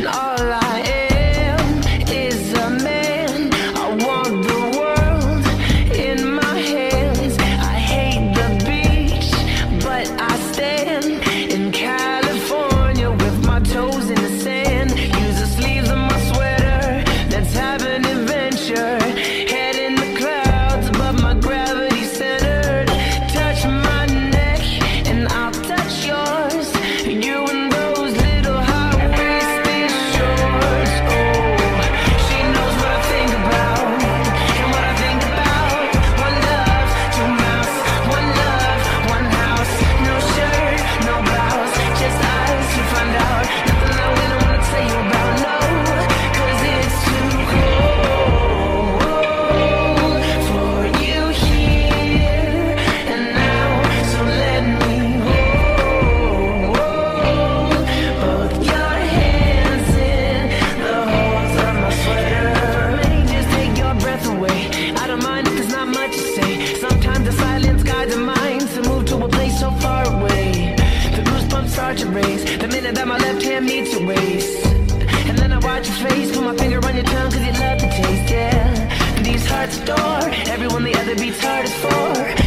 all I am is a man. I want the world in my hands. I hate the beach, but I stand in California with my toes in the sand. Use the sleeves of my sweater, let's have an adventure. Head in the clouds above my gravity centered. Touch my neck and I'll touch yours. You and those little high-waisted shorts. Oh, she knows what I think about and what I think about. One love, two mouths. One love, one house. No shirt, no blouse, just us. You find out nothing that we don't wanna tell you about. No, 'cause it's too cold for you here and now. So let me hold both your hands in the holes of my sweater. May just take your breath away. I don't mind if there's not much to say. Sometimes the silence guides the mind to move to a place so far away. The goosebumps start to raise the minute that my left hand meets your waist. And then I watch your face, put my finger on your tongue 'cause you love the taste, yeah. These hearts adore everyone the other beats hardest for.